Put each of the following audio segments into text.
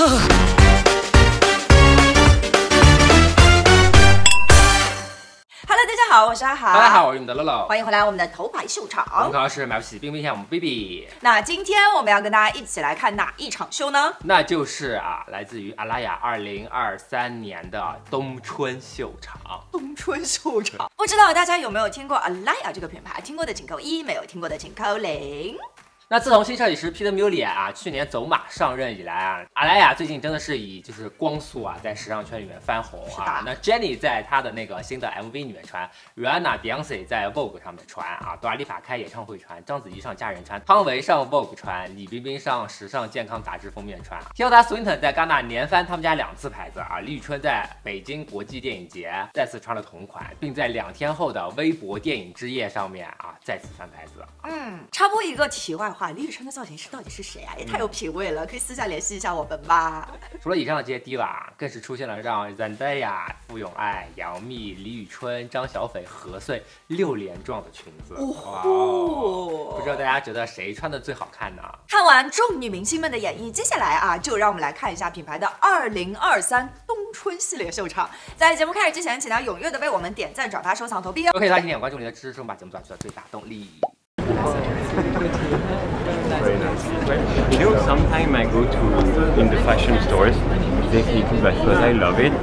Hello， 大家好，我是阿豪。 大家好，我是你们的乐乐。 欢迎回来我们的头牌秀场。 我们考试买不起冰冰箱，我们 baby。 那今天我们要跟大家一起来看哪一场秀呢？ 那就是来自于阿拉雅2023年的冬春秀场。 冬春秀场，不知道大家有没有听过阿拉雅这个品牌？听过的请扣1，没有听过的请扣0。 那自从新设计师 Peter Mulier 去年走马上任以来阿拉雅最近真的是以就是光速在时尚圈里面翻红那 Jennie 在她的那个新的 MV 里面穿 ，Rihanna Beyonce 在 Vogue 上面穿多拉丽法开演唱会穿，章子怡上家人穿，汤唯上 Vogue 穿，李冰冰上时尚健康杂志封面穿，Tilda Swinton 在戛纳连翻他们家2次牌子李宇春在北京国际电影节再次穿了同款，并在2天后的微博电影之夜上面再次翻牌子。 插播一个题外话，李宇春的造型师到底是谁也太有品味了，可以私下联系一下我们吧。 除了以上的这些 diva，更是出现了让Zendaya、傅永爱、杨幂、李宇春、张小斐、何穗6连撞的裙子。不知道大家觉得谁穿的最好看呢？ 看完众女明星们的演绎，接下来就让我们来看一下品牌的2023冬春系列秀场。在节目开始之前，请大家踊跃的为我们点赞、转发、收藏、投币 OK， 拉起点关注你的支持，把节目做出的最大动力。 Very nice. You know, sometimes I go to in the fashion stores, they keep it because I love it.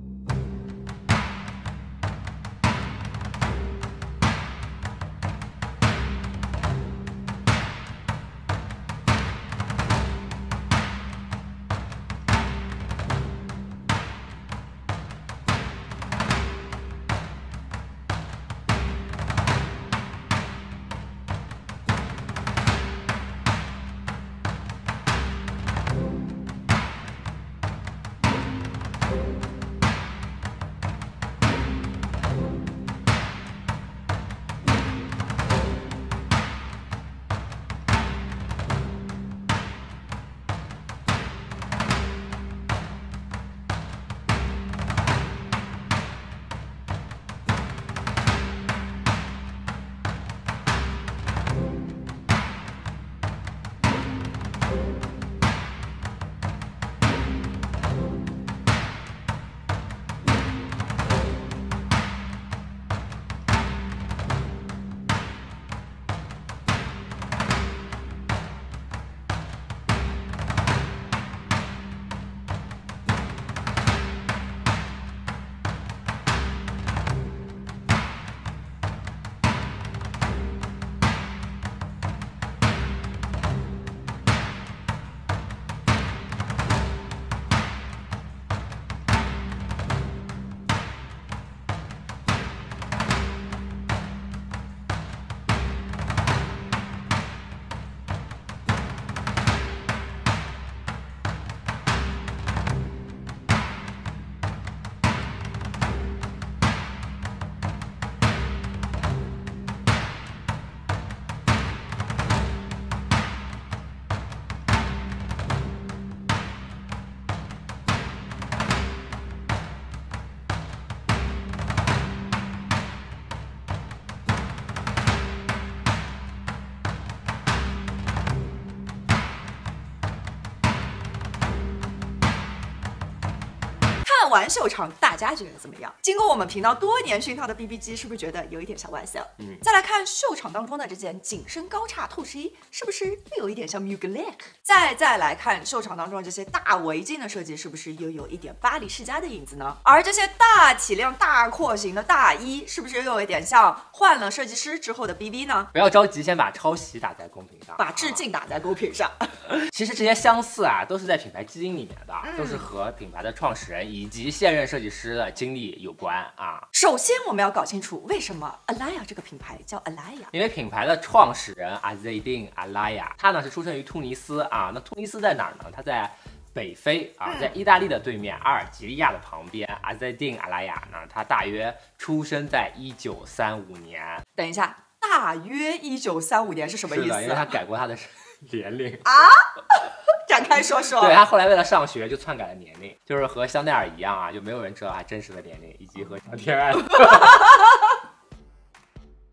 看完秀场，大家觉得怎么样？经过我们频道多年熏陶的 BB 机，是不是觉得有一点小玩笑？再来看秀场当中的这件紧身高叉透视衣，是不是又有一点像 Mugler？ 再来看秀场当中的这些大围巾的设计，是不是又有一点巴黎世家的影子呢？而这些大体量、大廓形的大衣，是不是又有一点像换了设计师之后的 BB 呢？ 不要着急，先把抄袭打在公屏上， 把致敬打在公屏上。 其实这些相似都是在品牌基因里面的，都是和品牌的创始人以及现任设计师的经历有关首先我们要搞清楚为什么 Alaïa 这个品牌叫 Alaïa， 因为品牌的创始人 Azzedine Alaïa， 他呢是出生于突尼斯那突尼斯在哪儿呢？他在北非在意大利的对面，阿尔及利亚的旁边。Azzedine Alaïa 呢，他大约出生在1935年。 等一下，大约1935年是什么意思？ 是的，因为他改过他的年龄展开说说。 对，他后来为了上学就篡改了年龄，就是和香奈儿一样就没有人知道他真实的年龄，以及和张天爱。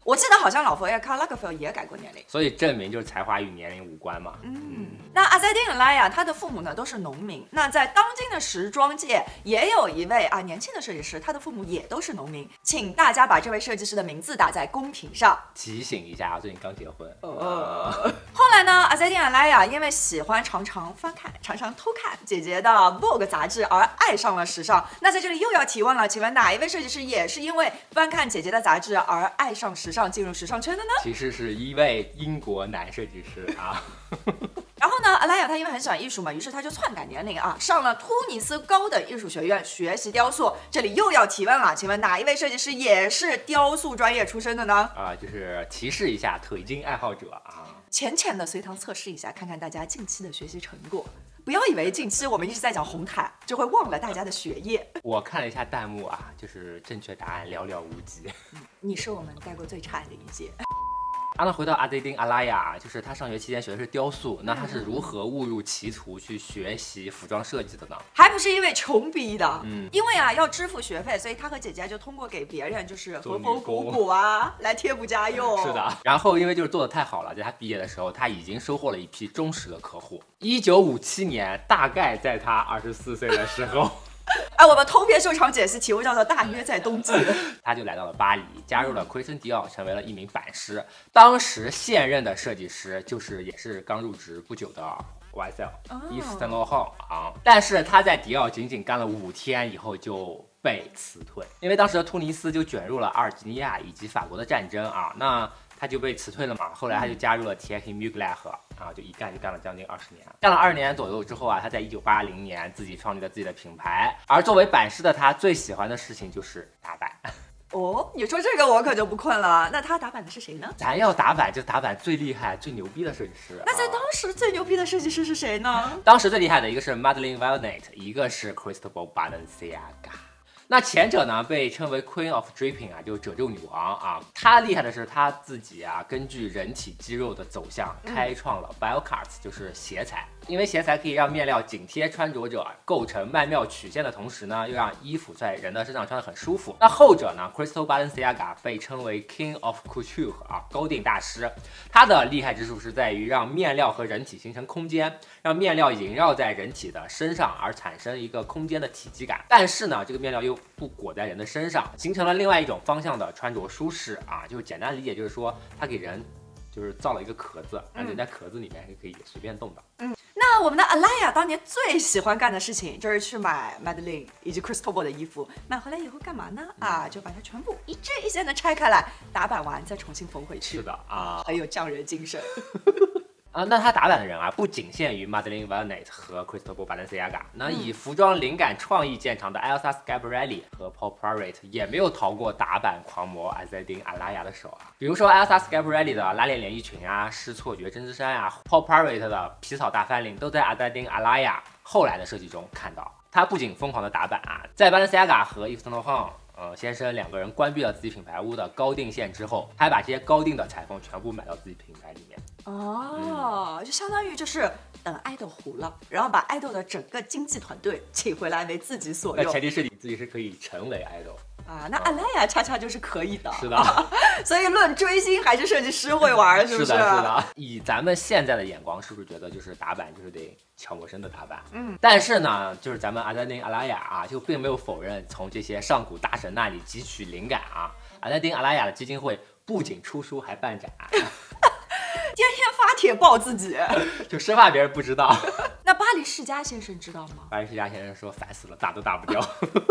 我记得好像老佛爷 Karl Lagerfeld 也改过年龄， 所以证明就是才华与年龄无关嘛。 那阿塞丁·拉雅他的父母呢都是农民。那在当今的时装界也有一位年轻的设计师，他的父母也都是农民。请大家把这位设计师的名字打在公屏上， 提醒一下啊，最近刚结婚。 后来呢，阿塞丁·拉雅因为喜欢常常翻看、常常偷看姐姐的 Vogue 杂志而爱上了时尚。那在这里又要提问了，请问哪一位设计师也是因为翻看姐姐的杂志而爱上时尚、进入时尚圈的呢？ 其实是一位英国男设计师啊。 然后呢，阿拉雅他因为很喜欢艺术嘛，于是他就篡改年龄啊，上了突尼斯高等艺术学院学习雕塑。这里又要提问了，请问哪一位设计师也是雕塑专业出身的呢？ 就是提示一下腿筋爱好者啊， 浅浅的随堂测试一下，看看大家近期的学习成果。不要以为近期我们一直在讲红毯，就会忘了大家的学业。 我看了一下弹幕啊，就是正确答案寥寥无几。 你是我们带过最差的一届。 那回到阿塞丁·阿拉雅，就是他上学期间学的是雕塑，那他是如何误入歧途去学习服装设计的呢？ 还不是因为穷逼的，因为要支付学费，所以他和姐姐就通过给别人就是和风鼓鼓来贴补家用。 是的，然后因为就是做的太好了，在他毕业的时候，他已经收获了一批忠实的客户。1957年，大概在他24岁的时候。 我们通篇秀场解析题目叫做大约在冬季。 他就来到了巴黎，加入了奎森迪奥，成为了一名版师。当时现任的设计师也是刚入职不久的 YSL Yves Saint Laurent 啊。但是他在迪奥仅仅干了5天以后就被辞退，因为当时的突尼斯就卷入了阿尔及利亚以及法国的战争啊。那他就被辞退了嘛，后来他就加入了 Thierry Mugler 就一干就干了将近20年，干了20年左右之后他在1980年自己创立了自己的品牌。而作为版师的他最喜欢的事情就是打版。 你说这个我可就不困了。那他打版的是谁呢？ 咱要打版就打版最厉害、最牛逼的设计师。 那在当时最牛逼的设计师是谁呢？ 当时最厉害的一个是 Madeleine Volnat， 一个是 Cristobal Balenciaga。那前者呢被称为 Queen of Draping 就是褶皱女王啊。她厉害的是她自己根据人体肌肉的走向开创了 Biocuts， 就是斜裁。因为斜裁可以让面料紧贴穿着者，构成曼妙曲线的同时呢，又让衣服在人的身上穿得很舒服。那后者呢 ，Crystal Balenciaga 被称为 King of Couture 高定大师。他的厉害之处是在于让面料和人体形成空间，让面料萦绕在人体的身上，而产生一个空间的体积感。但是呢，这个面料又不裹在人的身上，形成了另外一种方向的穿着舒适就是简单理解就是说，它给人就是造了一个壳子，让人在壳子里面是可以随便动的。 那我们的阿拉雅当年最喜欢干的事情就是去买 Madeleine 以及 Cristobal 的衣服，买回来以后干嘛呢？就把它全部一针一线的拆开来，打版完再重新缝回去。 是的很有匠人精神。 那他打版的人不仅限于 Madeleine Volnat 和 Cristobal Balenciaga， 那以服装灵感创意见长的 Elsa Schiaparelli 和 Paul Poiret 也没有逃过打版狂魔阿塞丁·阿拉雅的手比如说 Elsa Schiaparelli 的拉链连衣裙失错觉针织衫Paul Poiret 的皮草大翻领都在阿塞丁·阿拉雅后来的设计中看到。他不仅疯狂的打版在 Balenciaga 和 Yves Saint Laurent先生2个人关闭了自己品牌屋的高定线之后，还把这些高定的裁缝全部买到自己品牌里面。 就相当于就是等爱豆糊了，然后把爱豆的整个经纪团队请回来为自己所用。 那前提是你自己是可以成为爱豆那阿拉雅恰恰就是可以的。 是的。 所以论追星还是设计师会玩，是不是？ 是的。以咱们现在的眼光，是不是觉得就是打版就是得悄无声的打版？但是呢，就是咱们阿塞丁·阿拉雅就并没有否认从这些上古大神那里汲取灵感阿塞丁·阿拉雅的基金会不仅出书还办展。 天天发帖爆自己， 就生怕别人不知道。 那巴黎世家先生知道吗？ 巴黎世家先生说烦死了，打都打不掉。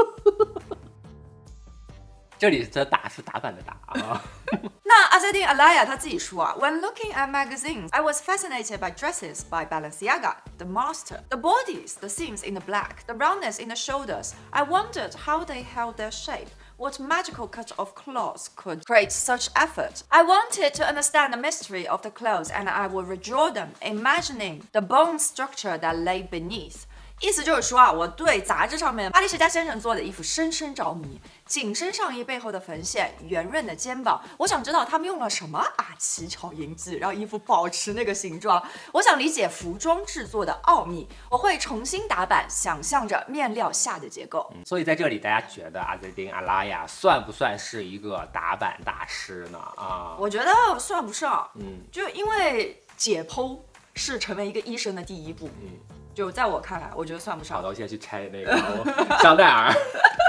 这里的打是打版的打那阿塞丁·阿拉雅他自己说When looking at magazines, I was fascinated by dresses by Balenciaga, the master. The bodies, the seams in the black, the roundness in the shoulders. I wondered how they held their shape. What magical cut of cloth could create such effort? I wanted to understand the mystery of the clothes, and I would redraw them, imagining the bone structure that lay beneath. 意思就是说啊，我对杂志上面巴黎世家先生做的衣服深深着迷。紧身上衣背后的缝线，圆润的肩膀，我想知道他们用了什么奇巧银技，让衣服保持那个形状。我想理解服装制作的奥秘，我会重新打版，想象着面料下的结构。 所以在这里，大家觉得阿兹丁·阿拉亚算不算是一个打版大师呢？ 我觉得算不上。就因为解剖是成为一个医生的第一步。就在我看来，我觉得算不上。 好的，我现在去拆那个香奈儿。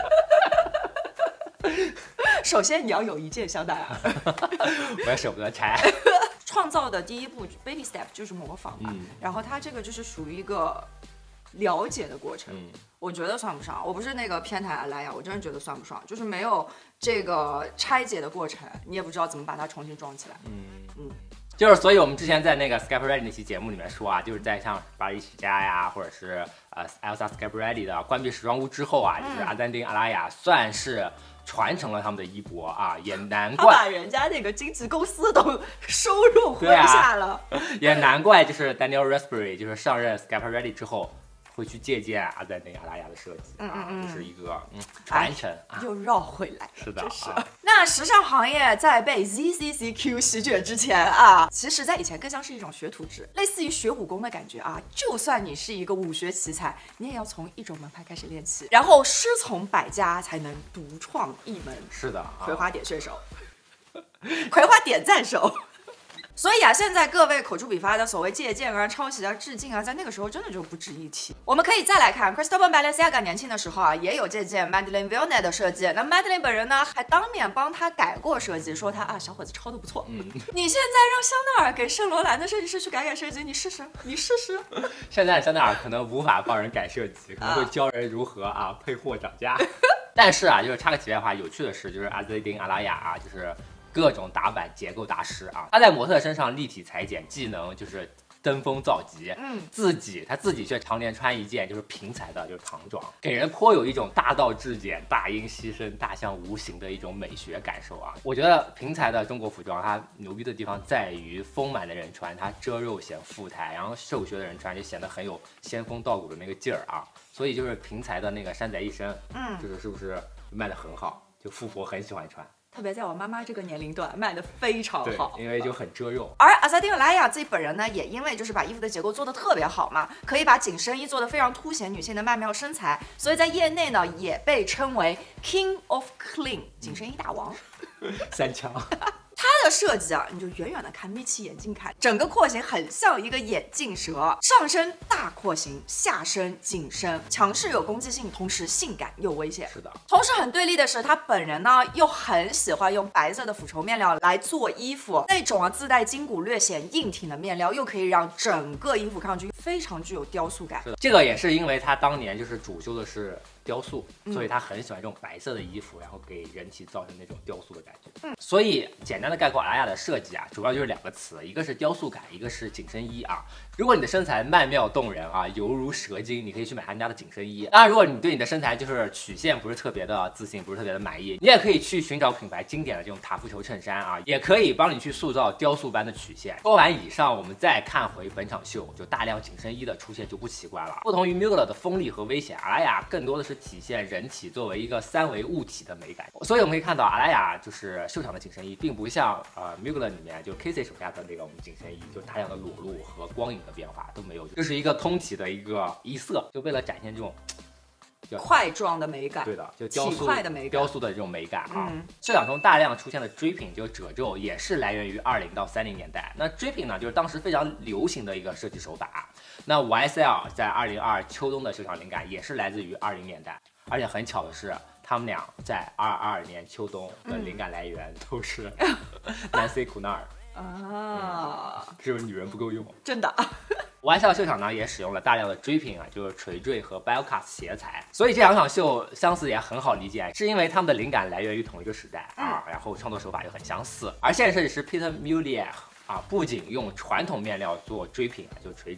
首先你要有一件香奈儿， 我也舍不得拆。 创造的第一步 baby step 就是模仿嘛，然后它这个就是属于一个了解的过程，我觉得算不上。我不是那个偏袒阿莱亚，我真的觉得算不上，就是没有这个拆解的过程，你也不知道怎么把它重新装起来。 就是，所以我们之前在那个 Schiaparelli 那期节目里面说啊，就是在像巴黎世家呀，或者是Elsa Schiaparelli 的关闭时装屋之后啊，就是阿兹丁·阿拉亚算是传承了他们的衣钵啊，也难怪他把人家那个经纪公司都收入麾下了， 也难怪就是 Daniel Raspberry 就是上任 Schiaparelli 之后会去借鉴阿兹丁·阿拉亚的设计就是一个传承又绕回来了。 是的那时尚行业在被 ZCCQ 席卷之前其实在以前更像是一种学徒制，类似于学武功的感觉就算你是一个武学奇才，你也要从一种门派开始练起，然后师从百家才能独创一门。 是的， 葵花点穴手，葵花点赞手。所以现在各位口诛笔伐的所谓借鉴抄袭致敬在那个时候真的就不值一提。我们可以再来看 Christopher Balenciaga 年轻的时候也有借鉴 Madeleine Villeneuve 的设计，那 Madeleine 本人呢还当面帮他改过设计，说他小伙子抄的不错。你现在让香奈儿给圣罗兰的设计师去改设计，你试试。 现在香奈儿可能无法帮人改设计，可能会教人如何配货涨价。但是就是插个题外话，有趣的是就是阿兹丁·阿拉亚就是各种打版结构大师他在模特身上立体裁剪技能就是登峰造极，他自己却常年穿一件就是平裁的就是唐装，给人颇有一种大道至简、大音牺牲、大象无形的一种美学感受我觉得平裁的中国服装它牛逼的地方在于丰满的人穿它遮肉显富态，然后瘦削的人穿就显得很有仙风道骨的那个劲儿所以就是平裁的那个山仔一身就是是不是卖得很好，就富婆很喜欢穿。 特别在我妈妈这个年龄段卖得非常好， 因为就很遮肉。 而阿兹丁·阿拉亚自己本人呢，也因为就是把衣服的结构做得特别好嘛，可以把紧身衣做得非常凸显女性的曼妙身材，所以在业内呢也被称为 King of Clean 紧身衣大王。 三枪。 它的设计你就远远的看，眯起眼睛看，整个廓形很像一个眼镜蛇，上身大廓形，下身紧身，强势有攻击性，同时性感又危险。 是的。同时很对立的是，他本人呢又很喜欢用白色的腐绸面料来做衣服，那种自带筋骨、略显硬挺的面料，又可以让整个衣服看上去非常具有雕塑感。 是的，这个也是因为他当年就是主修的是雕塑，所以他很喜欢这种白色的衣服，然后给人体造成那种雕塑的感觉。所以简单的概括阿拉亚的设计主要就是两个词，一个是雕塑感，一个是紧身衣如果你的身材曼妙动人犹如蛇精，你可以去买他们家的紧身衣。当然，如果你对你的身材就是曲线不是特别的自信，不是特别的满意，你也可以去寻找品牌经典的这种塔夫球衬衫也可以帮你去塑造雕塑般的曲线。说完以上，我们再看回本场秀，就大量紧身衣的出现就不奇怪了。不同于 Mugler 的锋利和危险，阿拉亚更多的是体现人体作为一个三维物体的美感。所以我们可以看到，阿拉亚就是秀场的紧身衣，并不像Mugler 里面就 Casey 手下的那个我们紧身衣，就大量的裸露和光影的变化都没有，这是一个通体的一个衣色，就为了展现这种块状的美感。 对的，就雕塑块的美感， 雕塑的这种美感市场中大量出现的 dripping 就褶皱，也是来源于20到30年代。那 dripping 呢，就是当时非常流行的一个设计手法。那 YSL 在2022秋冬的秀场灵感也是来自于20年代，而且很巧的是，他们俩在22年秋冬的灵感来源都是Nancy 库纳尔。是不是女人不够用？ 真的。 YSL 秀场呢也使用了大量的 dripping 就是垂坠和 biocast 鞋材，所以这两场秀相似也很好理解，是因为他们的灵感来源于同一个时代然后创作手法又很相似。而现任设计师 Peter Mulier不仅用传统面料做 dripping 就垂褶，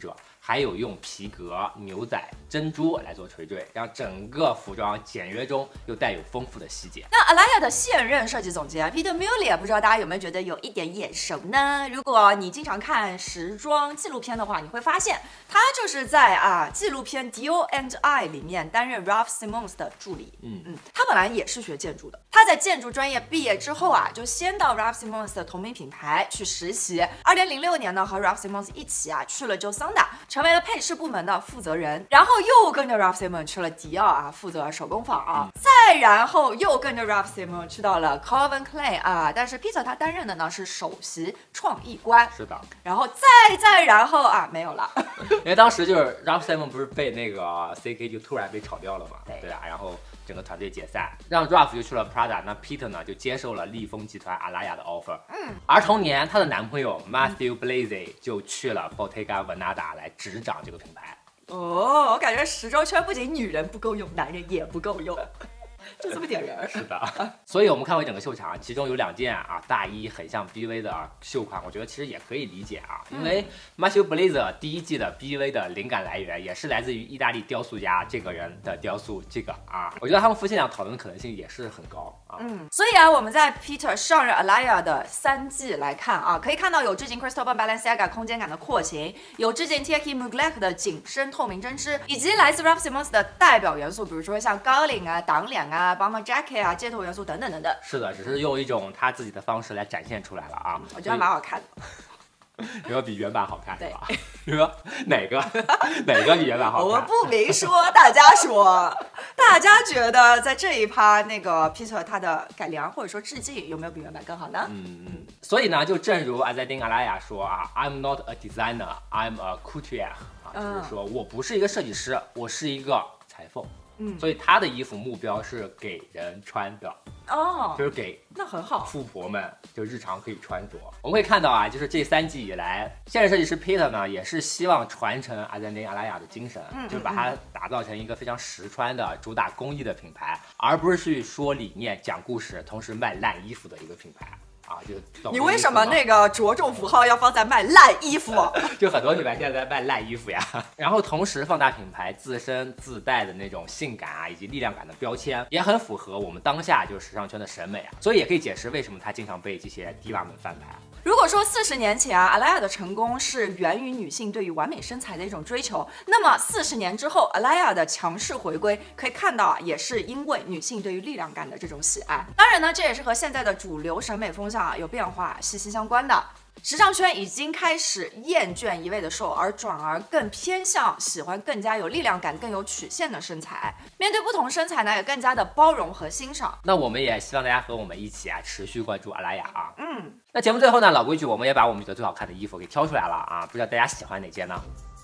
还有用皮革、牛仔、珍珠来做垂坠，让整个服装简约中又带有丰富的细节。 那 Alaïa 的现任设计总监 Peter Mulier， 不知道大家有没有觉得有一点眼熟呢？如果你经常看时装纪录片的话，你会发现他就是在纪录片 Dior and I 里面担任 Ralph Simons 的助理。他本来也是学建筑的，他在建筑专业毕业之后就先到 Ralph Simons 的同名品牌去实习。2006年呢，和 Ralph Simons 一起去了 Josanda， 成为了配饰部门的负责人，然后又跟着 Ralph Simons 去了迪奥负责手工坊再然后又跟着 Ralph Simons 去到了 Calvin Klein 但是 Peter 他担任的呢是首席创意官。 是的， 然后然后没有了， 因为当时就是 Ralph Simons 不是被那个 CK 就突然被炒掉了嘛，对啊，然后整个团队解散，让 Ralph 就去了 Prada， 那 Peter 呢就接受了利丰集团Alaïa的 offer。而同年她的男朋友 Matthew Blazy 就去了 Bottega Veneta 来执掌这个品牌。 我感觉时装圈不仅女人不够用，男人也不够用。就这么点人。 是的，所以我们看回整个秀场，其中有2件大衣很像 BV 的秀款，我觉得其实也可以理解因为 Matthew Blazer 第1季的 BV 的灵感来源也是来自于意大利雕塑家这个人的雕塑，这个我觉得他们夫妻俩讨论的可能性也是很高所以我们在 Peter 上任 Alaïa 的3季来看可以看到有致敬 Cristobal Balenciaga 空间感的廓形，有致敬 Thierry Mugler 的紧身透明针织，以及来自 Ralph Simons 的代表元素，比如说像高领挡脸bomber jacket 街头元素等等等等。是的，只是用一种他自己的方式来展现出来了我觉得蛮好看的。 有没有比原版好看是吧？你说哪个比原版好看？ 我不明说，大家说，大家觉得在这一趴那个 Peter 他的改良或者说致敬有没有比原版更好呢？ 所以呢，就正如阿塞丁阿拉雅说I'm not a designer, I'm a couturier 就是说我不是一个设计师，我是一个裁缝。所以他的衣服目标是给人穿的就是给那很好富婆们就日常可以穿着。我们可以看到就是这3季以来，现任设计师 Peter 呢也是希望传承阿塞丁阿拉雅的精神，就是把它打造成一个非常实穿的主打工艺的品牌，而不是去说理念讲故事同时卖烂衣服的一个品牌。 你为什么那个着重符号要放在卖烂衣服？ 就很多品牌现在在卖烂衣服呀。然后同时放大品牌自身自带的那种性感以及力量感的标签，也很符合我们当下就是时尚圈的审美所以也可以解释为什么它经常被这些迪娃们翻牌。 如果说40年前Alaïa的成功是源于女性对于完美身材的一种追求，那么40年之后Alaïa的强势回归，可以看到也是因为女性对于力量感的这种喜爱。当然呢，这也是和现在的主流审美风向有变化息息相关的。时尚圈已经开始厌倦一味的瘦，而转而更偏向喜欢更加有力量感、更有曲线的身材。面对不同身材呢，也更加的包容和欣赏。 那我们也希望大家和我们一起持续关注Alaïa那节目最后呢，老规矩，我们也把我们觉得最好看的衣服给挑出来了不知道大家喜欢哪件呢？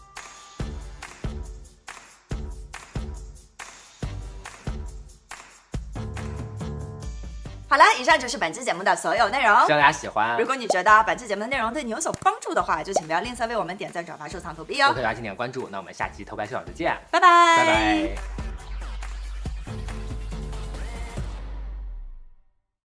好了，以上就是本期节目的所有内容， 希望大家喜欢。 如果你觉得本期节目的内容对你有所帮助的话，就请不要吝啬为我们点赞、转发、收藏、投币可以大家点关注。那我们下期偷拍秀场再见， 拜拜， 拜拜。